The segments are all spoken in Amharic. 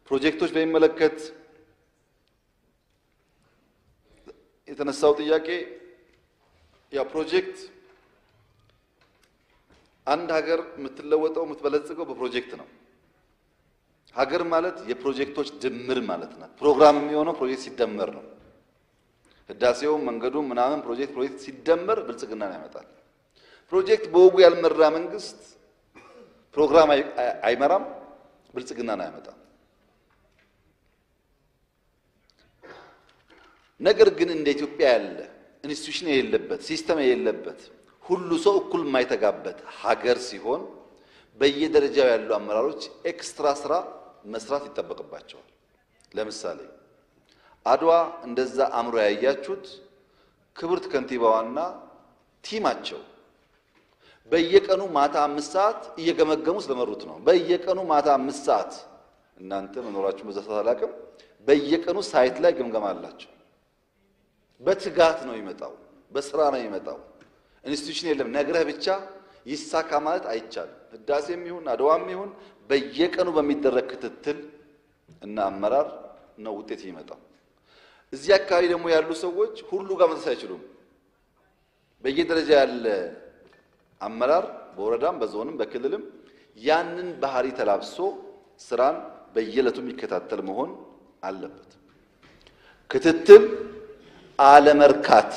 ፕሮጀክቶች በሚመለከት የተነሳው ጥያቄ ያ ፕሮጀክት አንድ ሀገር የምትለወጠው የምትበለጽገው በፕሮጀክት ነው። ሀገር ማለት የፕሮጀክቶች ድምር ማለት ነው። ፕሮግራም የሚሆነው ፕሮጀክት ሲደመር ነው። ህዳሴው መንገዱ ምናምን ፕሮጀክት ሲደመር ብልጽግናን ያመጣል። ፕሮጀክት በወጉ ያልመራ መንግስት ፕሮግራም አይመራም፣ ብልጽግናን አያመጣም። ነገር ግን እንደ ኢትዮጵያ ያለ ኢንስቲትዩሽን የሌለበት ሲስተም የሌለበት ሁሉ ሰው እኩል የማይተጋበት ሀገር ሲሆን በየደረጃው ያሉ አመራሮች ኤክስትራ ስራ መስራት ይጠበቅባቸዋል። ለምሳሌ አድዋ እንደዛ አምሮ ያያችሁት ክብርት ከንቲባዋና ቲማቸው በየቀኑ ማታ 5 ሰዓት እየገመገሙ ስለመሩት ነው። በየቀኑ ማታ 5 ሰዓት እናንተ መኖራችሁ በዛ ሰዓት በየቀኑ ሳይት ላይ ግምገማ አላቸው። በትጋት ነው ይመጣው፣ በስራ ነው ይመጣው። ኢንስቲትዩሽን የለም ነግረህ ብቻ ይሳካ ማለት አይቻልም። ህዳሴም ይሁን አድዋም ይሁን በየቀኑ በሚደረግ ክትትል እና አመራር ነው ውጤት ይመጣው። እዚህ አካባቢ ደግሞ ያሉ ሰዎች ሁሉ ጋር መድረስ አይችሉም። በየደረጃ ያለ አመራር በወረዳም በዞንም በክልልም ያንን ባህሪ ተላብሶ ስራን በየለቱ የሚከታተል መሆን አለበት። ክትትል አለመርካት፣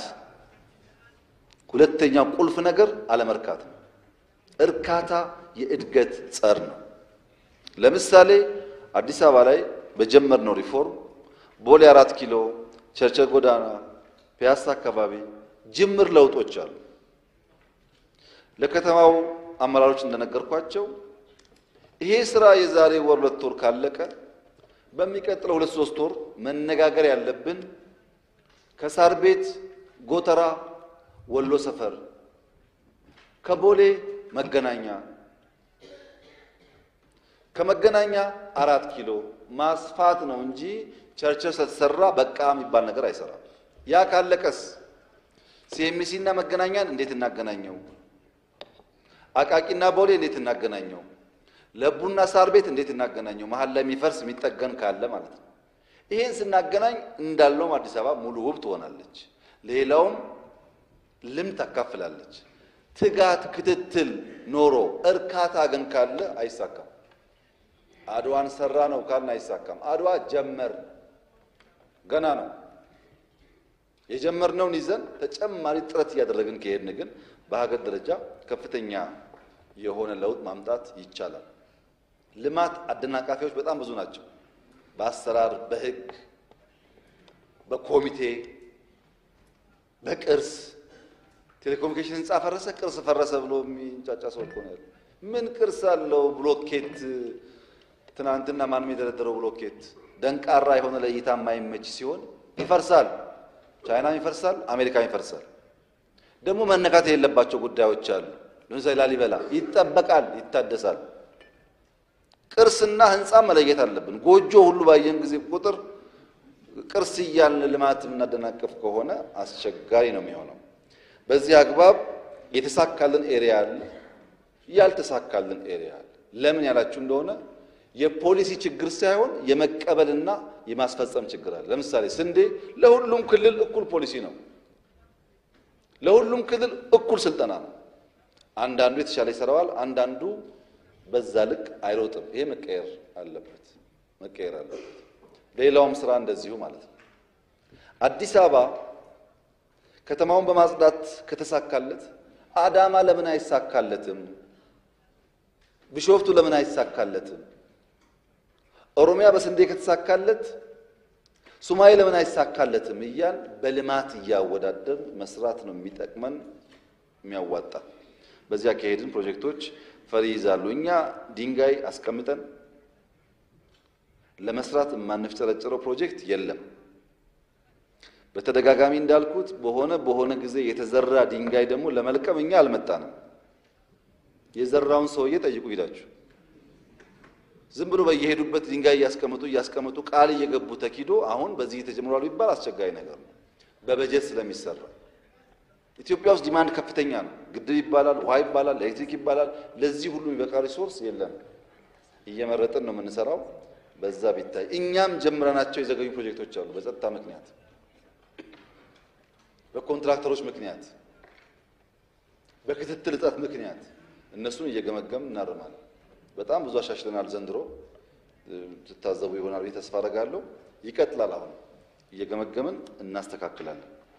ሁለተኛው ቁልፍ ነገር አለመርካት ነው። እርካታ የእድገት ጸር ነው። ለምሳሌ አዲስ አበባ ላይ በጀመርነው ሪፎርም ቦሌ 4 ኪሎ፣ ቸርቸር ጎዳና፣ ፒያሳ አካባቢ ጅምር ለውጦች አሉ። ለከተማው አመራሮች እንደነገርኳቸው ይሄ ስራ የዛሬ ወር 2 ወር ካለቀ በሚቀጥለው 2-3 ወር መነጋገር ያለብን ከሳር ቤት ጎተራ ወሎ ሰፈር ከቦሌ መገናኛ ከመገናኛ 4 ኪሎ ማስፋት ነው እንጂ ቸርቸር ስለተሰራ በቃ የሚባል ነገር አይሰራም። ያ ካለቀስ ሲኤምሲና መገናኛን እንዴት እናገናኘው? አቃቂና ቦሌ እንዴት እናገናኘው? ለቡና ሳር ቤት እንዴት እናገናኘው? መሃል ላይ የሚፈርስ የሚጠገን ካለ ማለት ነው። ይሄን ስናገናኝ እንዳልነው አዲስ አበባ ሙሉ ውብ ትሆናለች። ሌላውም ልምድ ታካፍላለች። ትጋት ክትትል ኖሮ እርካታ ግን ካለ አይሳካም። አድዋን ሰራ ነው ካልን አይሳካም። አድዋ ጀመር ገና ነው። የጀመርነውን ይዘን ተጨማሪ ጥረት እያደረግን ከሄድን ግን በሀገር ደረጃ ከፍተኛ የሆነ ለውጥ ማምጣት ይቻላል። ልማት አደናቃፊዎች በጣም ብዙ ናቸው። በአሰራር፣ በህግ፣ በኮሚቴ፣ በቅርስ ቴሌኮሙኒኬሽን ህንጻ ፈረሰ፣ ቅርስ ፈረሰ ብሎ የሚንጫጫ ሰው እኮ ነው። ምን ቅርስ አለው? ብሎኬት ትናንትና ማንም የደረደረው ብሎኬት ደንቃራ የሆነ ለእይታ የማይመች ሲሆን ይፈርሳል። ቻይናም ይፈርሳል፣ አሜሪካም ይፈርሳል። ደግሞ መነካት የሌለባቸው ጉዳዮች አሉ። ለምሳሌ ላሊበላ ይጠበቃል፣ ይታደሳል። ቅርስና ህንጻ መለየት አለብን። ጎጆ ሁሉ ባየን ጊዜ ቁጥር ቅርስ እያልን ልማት የምናደናቅፍ ከሆነ አስቸጋሪ ነው የሚሆነው። በዚህ አግባብ የተሳካልን ኤሪያ አለ፣ ያልተሳካልን ኤሪያ አለ። ለምን ያላችሁ እንደሆነ የፖሊሲ ችግር ሳይሆን የመቀበልና የማስፈጸም ችግር አለ። ለምሳሌ ስንዴ ለሁሉም ክልል እኩል ፖሊሲ ነው። ለሁሉም ክልል እኩል ስልጠና ነው። አንዳንዱ የተሻለ ይሰራዋል፣ አንዳንዱ በዛ ልክ አይሮጥም። ይሄ መቀየር አለበት። ሌላውም ስራ እንደዚሁ ማለት ነው። አዲስ አበባ ከተማውን በማጽዳት ከተሳካለት አዳማ ለምን አይሳካለትም? ቢሾፍቱ ለምን አይሳካለትም? ኦሮሚያ በስንዴ ከተሳካለት ሶማሌ ለምን አይሳካለትም? እያል በልማት እያወዳደር መስራት ነው የሚጠቅመን የሚያዋጣ። በዚያ ከሄድን ፕሮጀክቶች ፈሪ ይዛሉ። እኛ ድንጋይ አስቀምጠን ለመስራት የማንፍጨረጨረው ፕሮጀክት የለም። በተደጋጋሚ እንዳልኩት በሆነ ጊዜ የተዘራ ድንጋይ ደግሞ ለመልቀም እኛ አልመጣንም። የዘራውን ሰውዬ ጠይቁ ይላችሁ። ዝም ብሎ በየሄዱበት ድንጋይ እያስቀመጡ ቃል እየገቡ ተኪዶ አሁን በዚህ ተጀምሯል ይባል አስቸጋሪ ነገር ነው። በበጀት ስለሚሰራ ኢትዮጵያ ውስጥ ዲማንድ ከፍተኛ ነው። ግድብ ይባላል፣ ውሃ ይባላል፣ ኤሌክትሪክ ይባላል። ለዚህ ሁሉ የሚበቃ ሪሶርስ የለም። እየመረጥን ነው የምንሰራው። በዛ ቢታይ እኛም ጀምረናቸው የዘገዩ ፕሮጀክቶች አሉ። በጸጥታ ምክንያት፣ በኮንትራክተሮች ምክንያት፣ በክትትል እጥረት ምክንያት እነሱን እየገመገምን እናርማለን። በጣም ብዙ አሻሽለናል ዘንድሮ። ትታዘቡ ይሆናል ብዬ ተስፋ አደርጋለሁ። ይቀጥላል። አሁን እየገመገምን እናስተካክላለን።